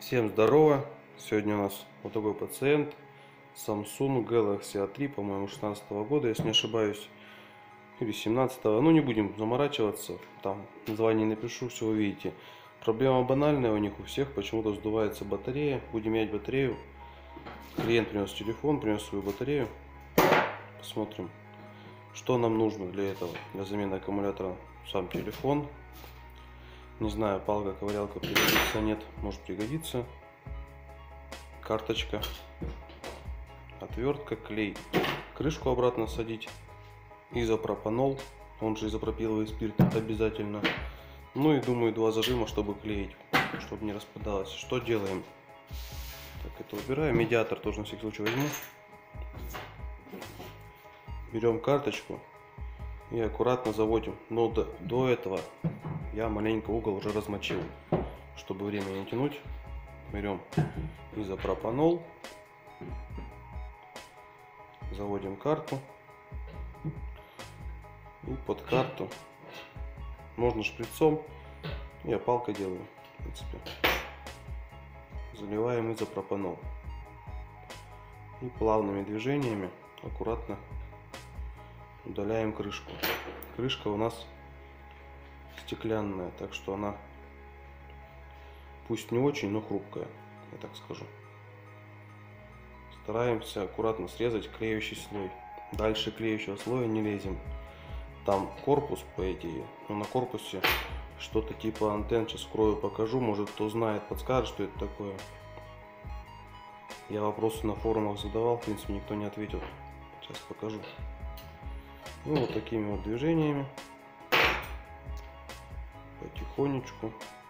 Всем здорово! Сегодня у нас вот такой пациент Samsung Galaxy A3, по-моему, 16 года, если не ошибаюсь, или 17. Ну, не будем заморачиваться, там название напишу, все увидите. Проблема банальная у них у всех, почему-то сдувается батарея. Будем менять батарею. Клиент принес телефон, принес свою батарею. Посмотрим, что нам нужно для этого, для замены аккумулятора. Сам телефон. Не знаю, палка, ковырялка пригодится, нет, может пригодится. Карточка, отвертка, клей. Крышку обратно садить. Изопропанол, он же изопропиловый спирт, обязательно. Ну и думаю, 2 зажима, чтобы клеить, чтобы не распадалось. Что делаем? Так, это убираем. Медиатор тоже на всякий случай возьму. Берем карточку и аккуратно заводим. Но до этого я маленько угол уже размочил, чтобы время не тянуть. Берем изопропанол, заводим карту, и под карту можно шприцом, я палкой делаю, в принципе, заливаем изопропанол и плавными движениями аккуратно удаляем крышку. Крышка у нас стеклянная, так что она пусть не очень, но хрупкая, я так скажу. Стараемся аккуратно срезать клеющий слой. Дальше клеющего слоя не лезем. Там корпус, по идее, но на корпусе что-то типа антенн. Сейчас вскрою, покажу. Может, кто знает, подскажет, что это такое. Я вопросы на форумах задавал, в принципе, никто не ответил. Сейчас покажу. Ну, вот такими вот движениями. Потихонечку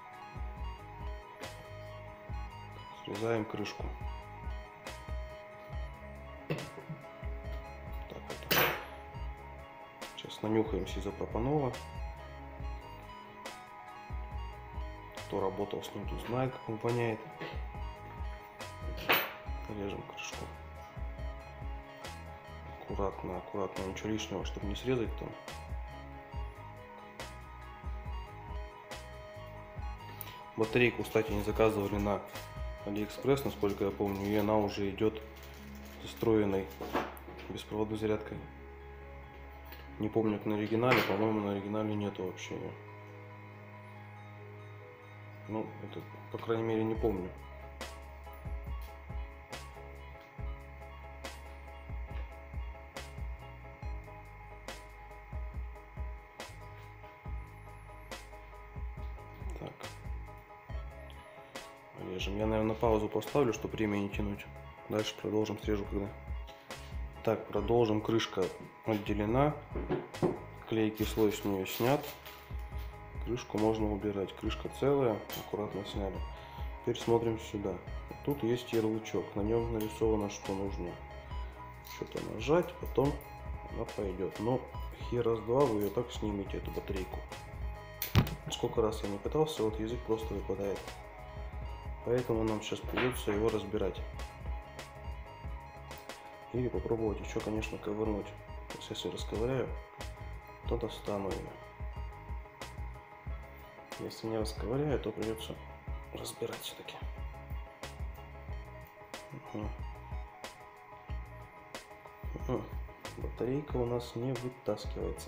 срезаем крышку. Так, вот. Сейчас нанюхаемся изопропанола. Кто работал с ним, тут знает, как он воняет. Режем крышку. Аккуратно, аккуратно, ничего лишнего, чтобы не срезать там. Батарейку, кстати, не заказывали на AliExpress, насколько я помню, и она уже идет с встроенной беспроводной зарядкой. Не помню, как на оригинале, по-моему, на оригинале нету вообще. Ну, это, по крайней мере, не помню. Так. Режем. Я, наверное, на паузу поставлю, чтобы время не тянуть. Дальше продолжим, срежу когда. Так, продолжим. Крышка отделена. Клейкий слой с нее снят. Крышку можно убирать. Крышка целая. Аккуратно сняли. Теперь смотрим сюда. Тут есть ярлычок. На нем нарисовано, что нужно. Что-то нажать, потом она пойдет. Но хер раз-два вы ее так снимете, эту батарейку. Сколько раз я не пытался, вот язык просто выпадает. Поэтому нам сейчас придется его разбирать. Или попробовать еще, конечно, ковырнуть. Если расковыряю, то достану ее. Если не расковыряю, то придется разбирать все-таки. Батарейка у нас не вытаскивается.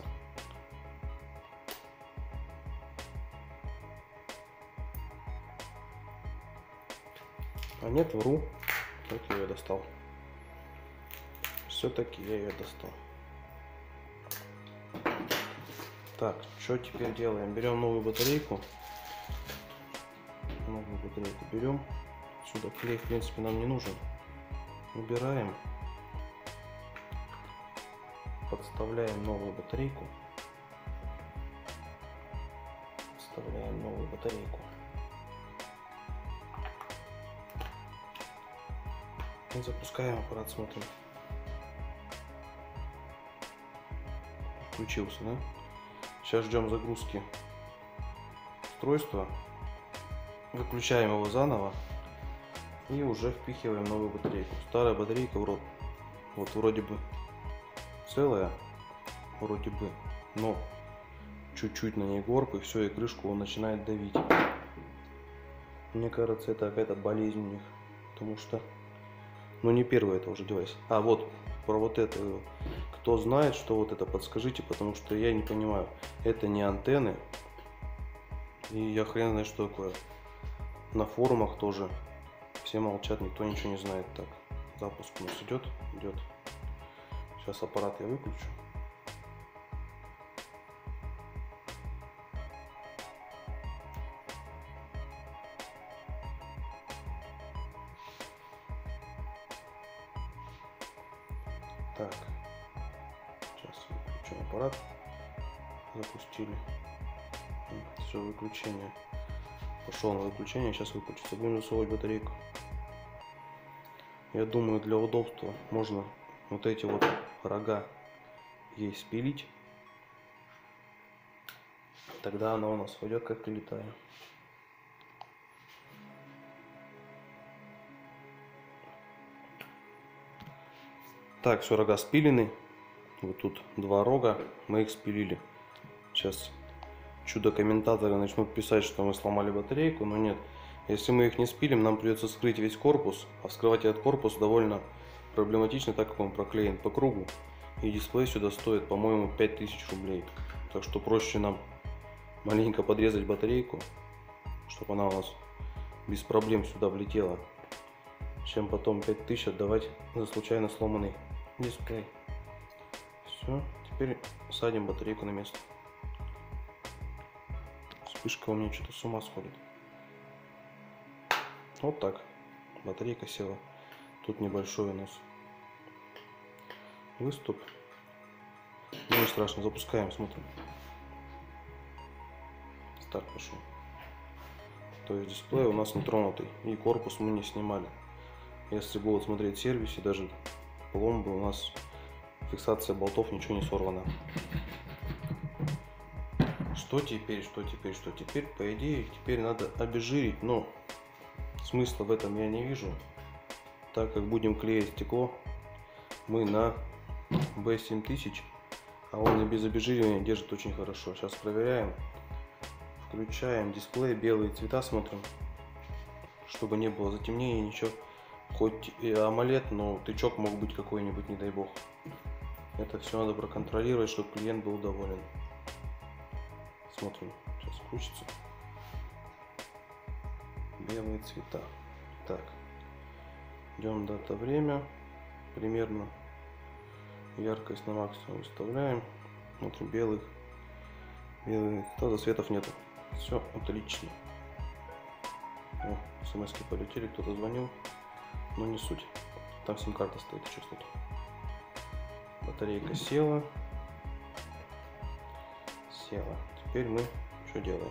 А нет, вру. Вот я ее достал. Все-таки я ее достал. Так, что теперь делаем? Берем новую батарейку. Новую батарейку берем. Сюда клей, в принципе, нам не нужен. Убираем. Подставляем новую батарейку. Вставляем новую батарейку. И запускаем аппарат, смотрим. Включился, да? Сейчас ждем загрузки устройства. Выключаем его заново. И уже впихиваем новую батарейку. Старая батарейка вот вроде бы целая. Вроде бы. Но чуть-чуть на ней горб, и все, и крышку он начинает давить. Мне кажется, это какая-то болезнь у них. Потому что, ну, не первый это уже девайс. А вот про вот это, кто знает, что вот это, подскажите, потому что я не понимаю. Это не антенны. И я хрен знает, что такое. На форумах тоже все молчат, никто ничего не знает. Так, запуск у нас идет. Сейчас аппарат я выключу. Так, сейчас выключим аппарат. Запустили. Все, выключение. Пошел на выключение, сейчас выключится. Будем засовывать батарейку. Я думаю, для удобства можно вот эти вот рога ей спилить. Тогда она у нас пойдет как прилетая. Так, все, рога спилены. Вот тут два рога, мы их спилили. Сейчас чудо-комментаторы начнут писать, что мы сломали батарейку, но нет. Если мы их не спилим, нам придется скрыть весь корпус, а вскрывать этот корпус довольно проблематично, так как он проклеен по кругу. И дисплей сюда стоит, по-моему, 5000 рублей. Так что проще нам маленько подрезать батарейку, чтобы она у нас без проблем сюда влетела, чем потом 5000 отдавать за случайно сломанный дисплей. Все, теперь садим батарейку на место. Вспышка у меня что-то с ума сходит. Вот так. Батарейка села. Тут небольшой у нас выступ. Ну, не страшно, запускаем, смотрим. Старт пошел. То есть дисплей у нас не тронутый. И корпус мы не снимали. Если будут смотреть в сервисе, даже пломбы, у нас фиксация болтов, ничего не сорвано. Что теперь? По идее, теперь надо обезжирить, но смысла в этом я не вижу. Так как будем клеить стекло, мы на B7000, а он и без обезжиривания держит очень хорошо. Сейчас проверяем. Включаем дисплей, белые цвета смотрим, чтобы не было затемнения, ничего. Хоть и AMOLED, но тычок мог быть какой-нибудь, не дай бог. Это все надо проконтролировать, чтобы клиент был доволен. Смотрим, сейчас включится. Белые цвета. Так, идем дата, время, примерно яркость на максимум выставляем. Смотрим, белых засветов нету. Все отлично. О, смс-ки полетели, кто-то звонил, но не суть. Там сим-карта стоит, еще что-то. Батарейка села. Теперь мы что делаем?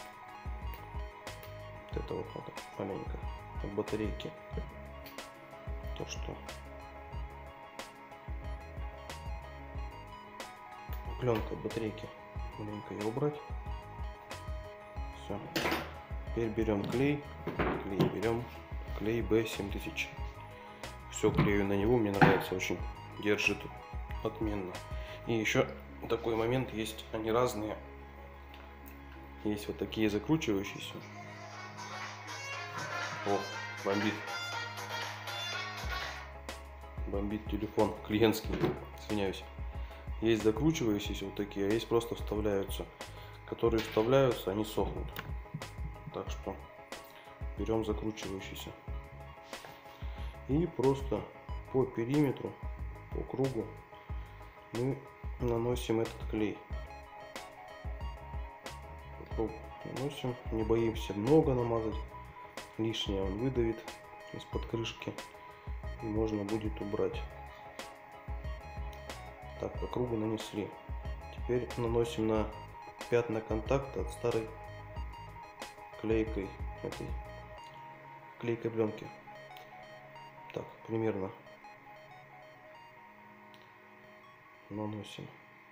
Вот это вот надо маленько от батарейки. То, что пленка от батарейки, маленько ее убрать. Все. Теперь берем клей B7000. Все клею на него, мне нравится очень, держит отменно. И еще такой момент есть, они разные. Есть вот такие закручивающиеся. О, бомбит телефон клиентский, извиняюсь. Есть закручивающиеся вот такие, а есть просто вставляются. Которые вставляются, они сохнут. Так что берем закручивающийся и просто по периметру, по кругу мы наносим этот клей. По кругу наносим, не боимся много намазать, лишнее он выдавит из-под крышки и можно будет убрать. Так, по кругу нанесли. Теперь наносим на пятна контакта от старой клейкой пленки. Так, примерно наносим.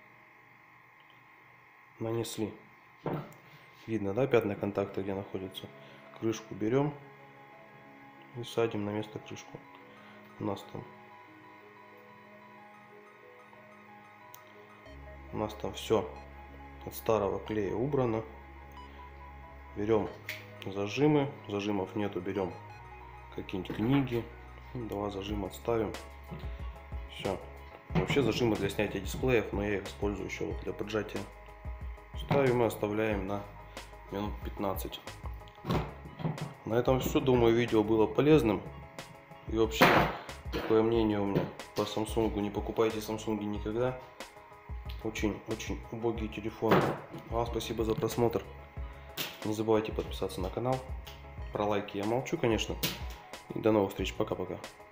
Нанесли. Видно, да, пятна контакта где находятся. Крышку берем и садим на место крышку. У нас там все от старого клея убрано. Берем зажимы. Зажимов нету, берем какие-нибудь книги. 2 зажима отставим. Все. Вообще зажимы для снятия дисплеев, но я их использую еще вот для поджатия. Ставим и оставляем на минут 15. На этом все. Думаю, видео было полезным. И вообще, такое мнение у меня по Samsung: не покупайте Samsung никогда. Очень убогие телефоны. Вам спасибо за просмотр. Не забывайте подписаться на канал. Про лайки я молчу, конечно. И до новых встреч. Пока-пока.